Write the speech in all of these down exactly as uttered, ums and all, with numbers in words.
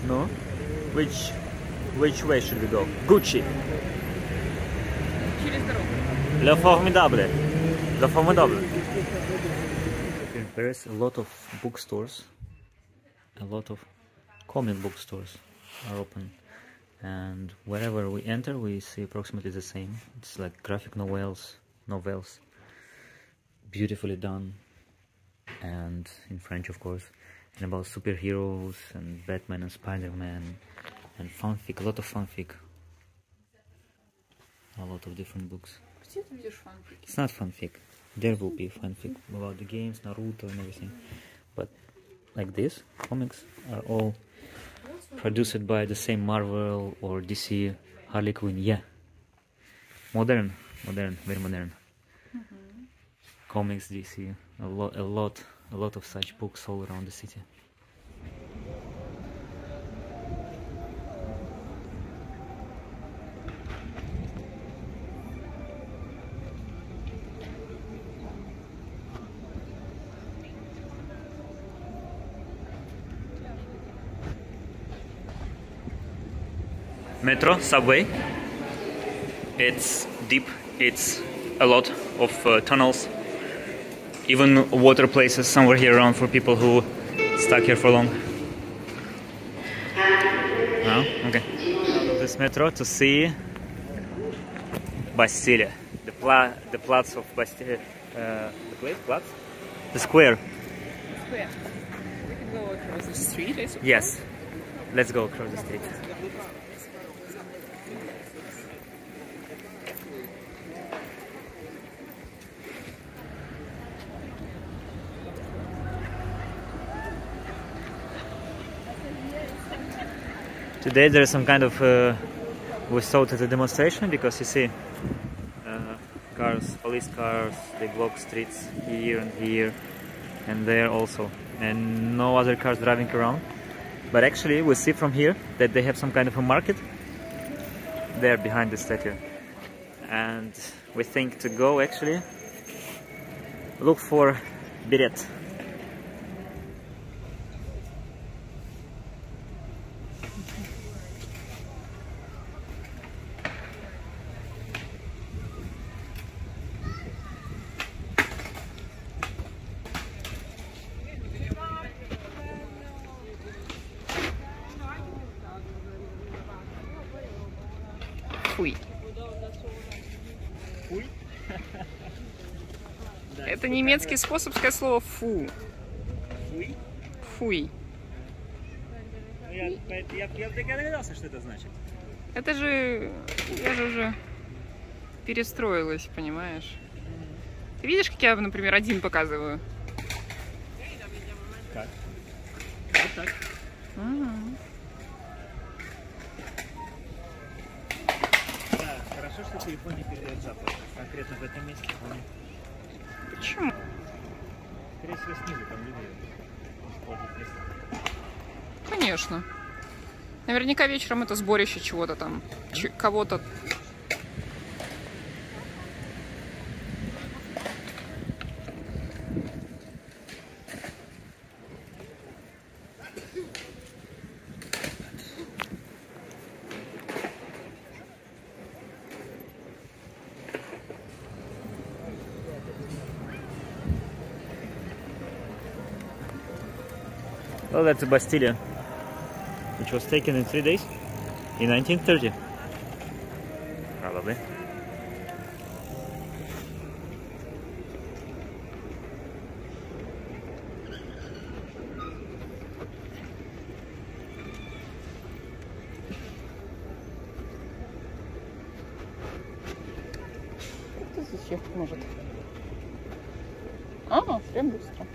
No? Which which way should we go? Gucci. Le Formidable. Le Formidable. There is a lot of bookstores. A lot of comic book stores are open. And wherever we enter, we see approximately the same. It's like graphic novels, novels, beautifully done, and in French, of course, and about superheroes and Batman and Spider-Man, and fanfic, a lot of fanfic, a lot of different books. It's not fanfic. There will be fanfic about the games, Naruto, and everything, but like this, comics are all produced by the same Marvel or D C, Harley Quinn. Yeah, modern, modern, very modern. Mm-hmm. Comics, D C, a lot, a lot, a lot of such books all around the city. Metro, subway. It's deep, it's a lot of uh, tunnels, even water places somewhere here around for people who stuck here for long. No? Okay. Out of this metro to see Bastille, the pla the Platz of Bastille, uh, the place, Platz? The square. Square. We can go across the street, I suppose. Yes. Let's go across the street. Today there is some kind of, uh, we thought it's a demonstration because you see uh, cars, police cars, they block streets here and here and there also, and no other cars driving around. But actually we see from here that they have some kind of a market there behind the statue, and we think to go actually look for Beret. Фуй. Фуй? Это немецкий способ сказать слово фу. Фуй? Фуй. Я, я, я догадался, что это значит. Это же... Я же уже перестроилась, понимаешь? Ты видишь, как я, например, один показываю? Как? Вот так. Угу. Хорошо, что телефон не передает запах. Конкретно в этом месте он... Почему? Скорее всего, снизу там люди используют место. Конечно. Наверняка вечером это сборище чего-то там, кого-то. Well, that's the Bastille, which was taken in three days in nineteen thirty, probably. Кто здесь ехать может? А, прям быстро.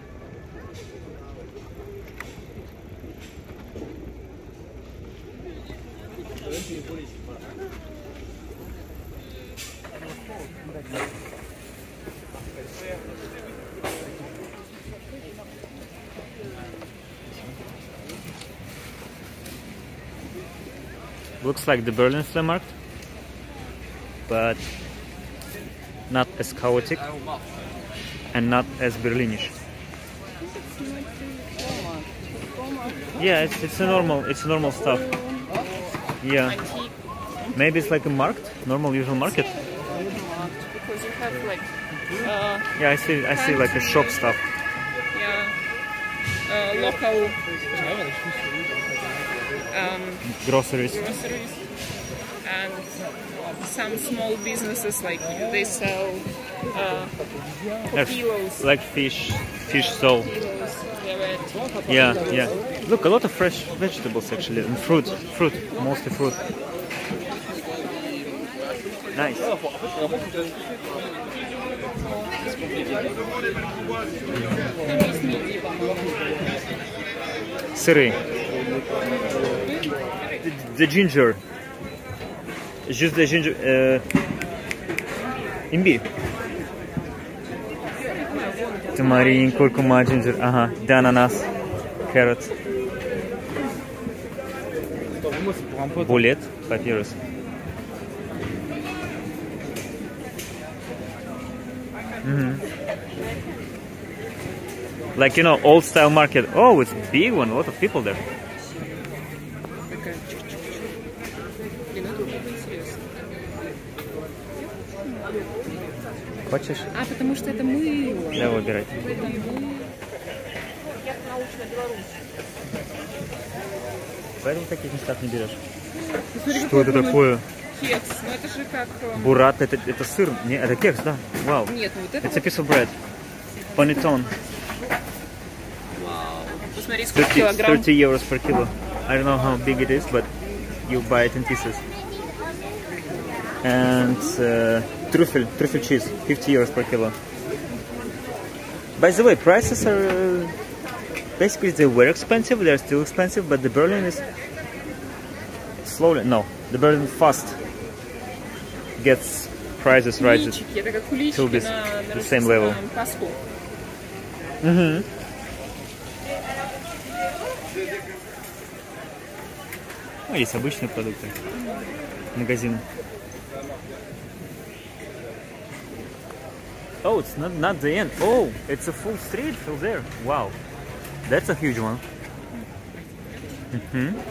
Looks like the Berlin Flea Market, but not as chaotic and not as Berlinish. Yeah, it's it's a normal it's a normal stuff. Yeah. Antique. Maybe it's like a market, normal usual market. Because you have like uh, Yeah, I see I see like a shop stuff. yeah uh, local um, Groceries. groceries and some small businesses like they sell uh, Yeah, kilos. like fish, fish stall. Kilos. Yeah, Yeah, yeah. Look, a lot of fresh vegetables actually, and fruit, fruit, mostly fruit. Nice. Сыры. The, the ginger. It's just the ginger. Uh, имбирь. Тамарин, куркума, ginger. Ага. The ananas. Carrot. Bullet. Papyrus. Mm-hmm. Like, you know, old style market. Oh, it's a big one. A lot of people there. Хочешь? А, потому что это мыло. Давай выбирай. Поэтому в таких местах не берешь. Посмотри, Что это такое? Кекс. Ну это же как... Бурат, это, это сыр. Не, это кекс, да? Вау. Нет, ну вот это... It's a piece of bread. Panettone. Вау. Посмотри, сколько thirty, килограмм. thirty euros per kilo. I don't know how big it is, but you buy it in pieces. And uh, truffle, truffle cheese, fifty euros per kilo. By the way, prices are uh, basically they were expensive. They're still expensive, but the Berlin is slowly. No, the Berlin fast gets prices right Куличики. Это как куличики to this, на, на the same level. на Пасху. Mm-hmm. Ну, есть обычные продукты. Магазин. Oh, it's not not the end. Oh, it's a full street still there. Wow, that's a huge one. Mm-hmm.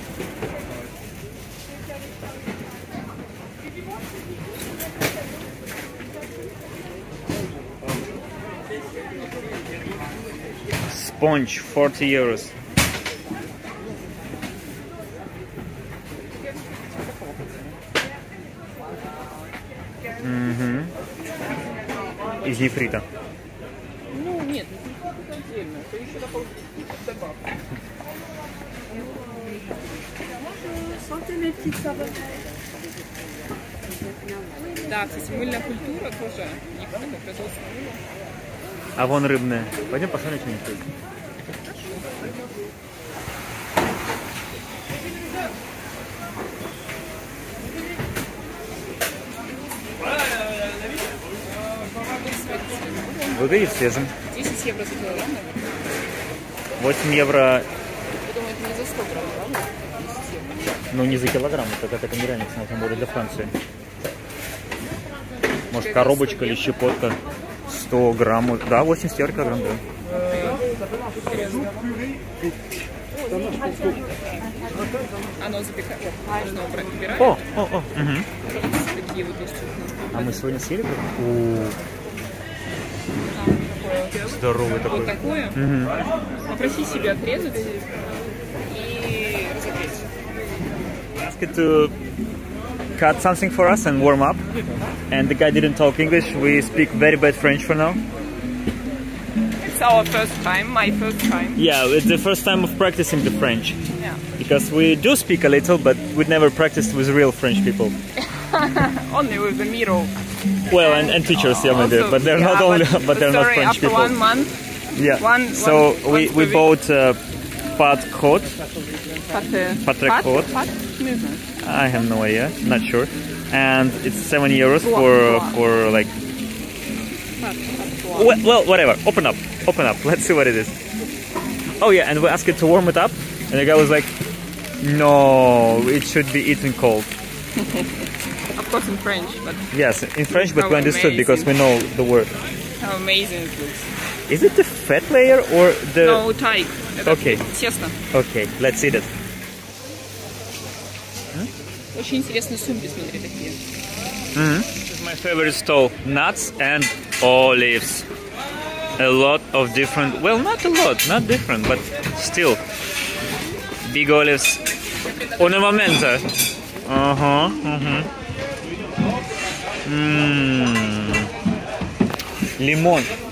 Sponge, forty euros. Mm-hmm. Из нефрита. Ну, нет, это отдельно. Это еще добавка. Да, кстати, мыльная культура тоже неплохо производство мыла. А вон рыбная. Пойдем посмотрим, что нибудь. Выглядит свежим. десять евро за килограмм, наверное. восемь евро. Я думаю, это не за сто грамм, правда? десять евро. Ну, не за килограмм, это это нереально цена, тем более для Франции. Может, коробочка или щепотка. сто грамм. Да, восемьдесят евро килограмм, да. Оно запекает. Можно убирать. О, о, о. Угу. Такие вот есть. А мы сегодня съели? О, здоровый такой. Вот такое. Угу. Попроси себя отрезать и разогреть. Ask it to cut something for us and warm up. And the guy didn't talk English. We speak very bad French for now. It's our first time, my first time. Yeah, it's the first time of practicing the French. Yeah. Because we do speak a little, but we never practiced with real French people. Only with the Miro. Well, and, and teachers, yeah, maybe, Also, but they're yeah, not only, but, but they're not sorry, French after people. one month. Yeah. One, so one, we one we per bought uh, pâte côte. Pâte. Pâte côte. Не знаю. I have no idea, not sure. And it's seven euros for for like. Well, well, whatever. Open up, open up. Let's see what it is. Oh yeah, and we asked it to warm it up, and the guy was like, "No, it should be eaten cold." Of course in French, but Yes, in French, but How we understood amazing. because we know the word. how amazing it looks. Is it the fat layer or the... No, тайг. Это Okay. тесто. Okay, let's eat it. Очень интересные сумки, смотри, такие. Mm-hmm. This is my favorite stall. Nuts and olives. A lot of different... Well, not a lot, not different, but still. Big olives. Un momento. Uh-huh, uh-huh. Mmm. Limon.